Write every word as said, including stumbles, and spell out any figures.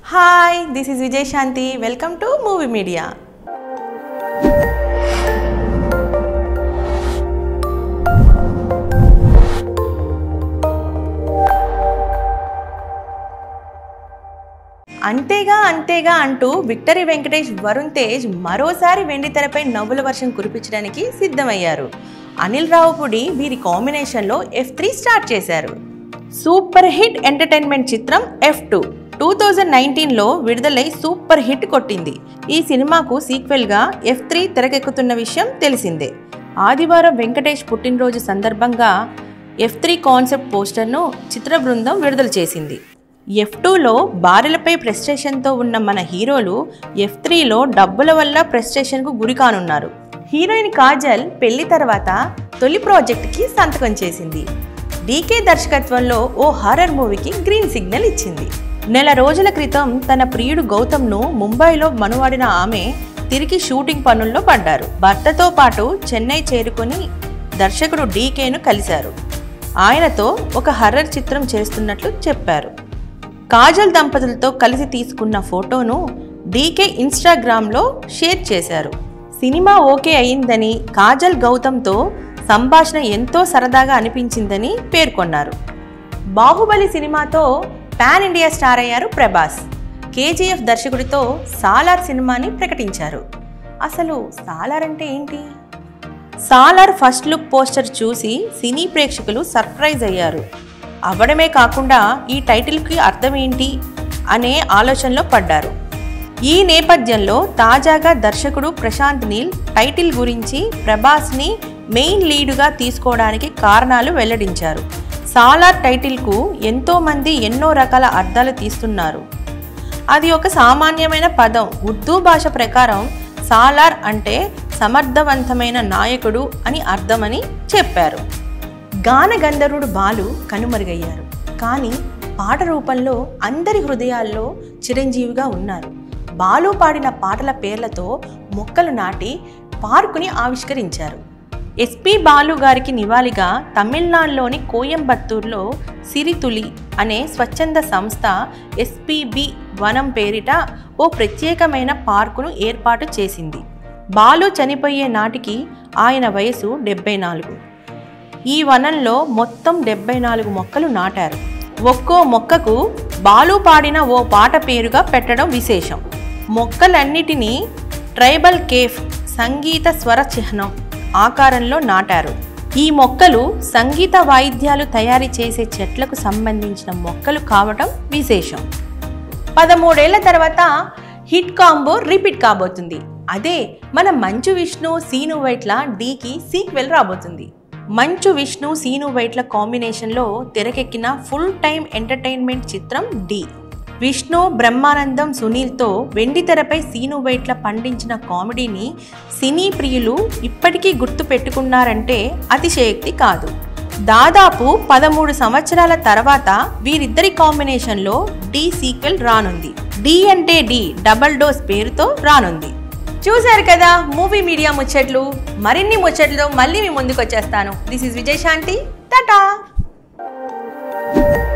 Hi, this is Vijay Shanti. Welcome to Movie Media. అంతేగా అంతేగా అంటూ విక్టరీ వెంకటేష్ వరుణ్ తేజ్ మరోసారి వెండితెరపై నవ్వుల వర్షం కురిపించడానికి సిద్ధమయ్యారు. అనిల్ రావుపూడి వీరి కాంబినేషన్లో ఎఫ్ త్రీ స్టార్ట్ చేశారు. సూపర్ హిట్ ఎంటర్టైన్మెంట్ చిత్రం ఎఫ్ టూ టూ థౌజండ్ నైన్టీన్లో విడుదలై సూపర్ హిట్ కొట్టింది. ఈ సినిమాకు సీక్వెల్గా ఎఫ్ త్రీ తెరకెక్కుతున్న విషయం తెలిసిందే. ఆదివారం వెంకటేష్ పుట్టినరోజు సందర్భంగా ఎఫ్ త్రీ కాన్సెప్ట్ పోస్టర్ను చిత్ర బృందం విడుదల చేసింది. ఎఫ్ టూలో భార్యలపై ప్రెస్టేషన్తో ఉన్న మన హీరోలు ఎఫ్ త్రీలో డబ్బుల వల్ల ప్రెస్టేషన్కు గురి కానున్నారు. హీరోయిన్ కాజల్ పెళ్లి తర్వాత తొలి ప్రాజెక్ట్కి సంతకం చేసింది. డీకే దర్శకత్వంలో ఓ హారర్ మూవీకి గ్రీన్ సిగ్నల్ ఇచ్చింది. నెల రోజుల క్రితం తన ప్రియుడు గౌతమ్ను ముంబైలో మనువాడిన ఆమె తిరిగి షూటింగ్ పనుల్లో పడ్డారు. భర్తతో పాటు చెన్నై చేరుకొని దర్శకుడు డీకేను కలిశారు. ఆయనతో ఒక హర్రర్ చిత్రం చేస్తున్నట్లు చెప్పారు. కాజల్ దంపతులతో కలిసి తీసుకున్న ఫోటోను డీకే ఇన్స్టాగ్రామ్లో షేర్ చేశారు. సినిమా ఓకే అయిందని, కాజల్ గౌతమ్తో సంభాషణ ఎంతో సరదాగా అనిపించిందని పేర్కొన్నారు. బాహుబలి సినిమాతో పాన్ ఇండియా స్టార్ అయ్యారు ప్రభాస్. కేజీఎఫ్ దర్శకుడితో సాలార్ సినిమాని ప్రకటించారు. అసలు సాలార్ అంటే ఏంటి? సాలార్ ఫస్ట్ లుక్ పోస్టర్ చూసి సినీ ప్రేక్షకులు సర్ప్రైజ్ అయ్యారు. అవ్వడమే కాకుండా ఈ టైటిల్కి అర్థం ఏంటి అనే ఆలోచనలో పడ్డారు. ఈ నేపథ్యంలో తాజాగా దర్శకుడు ప్రశాంత్ నీల్ టైటిల్ గురించి ప్రభాస్ని మెయిన్ లీడుగా తీసుకోవడానికి కారణాలు వెల్లడించారు. సాలార్ టైటిల్కు ఎంతోమంది ఎన్నో రకాల అర్థాలు తీస్తున్నారు. అది ఒక సామాన్యమైన పదం. ఉర్దూ భాష ప్రకారం సాలార్ అంటే సమర్థవంతమైన నాయకుడు అని అర్థమని చెప్పారు. గాన గంధర్వుడు బాలు కనుమరుగయ్యారు. కానీ పాట రూపంలో అందరి హృదయాల్లో చిరంజీవిగా ఉన్నారు. బాలు పాడిన పాటల పేర్లతో మొక్కలు నాటి పార్కుని ఆవిష్కరించారు. ఎస్పీ బాలు గారికి నివాళిగా తమిళనాడులోని కోయంబత్తూర్లో సిరితులి అనే స్వచ్ఛంద సంస్థ ఎస్పీబీ వనం పేరిట ఓ ప్రత్యేకమైన పార్కును ఏర్పాటు చేసింది. బాలు చనిపోయే నాటికి ఆయన వయసు డెబ్బై నాలుగు. ఈ వనంలో మొత్తం డెబ్బై నాలుగు మొక్కలు నాటారు. ఒక్కో మొక్కకు బాలు పాడిన ఓ పాట పేరుగా పెట్టడం విశేషం. మొక్కలన్నిటినీ ట్రైబల్ కేఫ్ సంగీత స్వర చిహ్నం ఆకారంలో నాటారు. ఈ మొక్కలు సంగీత వాయిద్యాలు తయారు చేసే చెట్లకు సంబంధించిన మొక్కలు కావడం విశేషం. పదమూడేళ్ల తర్వాత హిట్ కాంబో రిపీట్ కాబోతుంది. అదే మన మంచు విష్ణు సీను వైట్ల డీకి సీక్వెల్ రాబోతుంది. మంచు విష్ణు సీను వైట్ల కాంబినేషన్లో తెరకెక్కిన ఫుల్ టైమ్ ఎంటర్టైన్మెంట్ చిత్రం డి. విష్ణు, బ్రహ్మానందం, సునీల్తో వెండితెరపై సీను వైట్ల పండించిన కామెడీని సినీ ప్రియులు ఇప్పటికీ గుర్తు పెట్టుకున్నారంటే అతిశయోక్తి కాదు. దాదాపు పదమూడు సంవత్సరాల తర్వాత వీరిద్దరి కాంబినేషన్లో డి సీక్వెల్ రానుంది. డి అంటే డి డబల్ డోస్ పేరుతో రానుంది. చూశారు కదా మూవీ మీడియా ముచ్చట్లు. మరిన్ని ముచ్చట్లు మళ్ళీ మీ ముందుకు వచ్చేస్తాను. This is Vijay Shanthi. టాటా.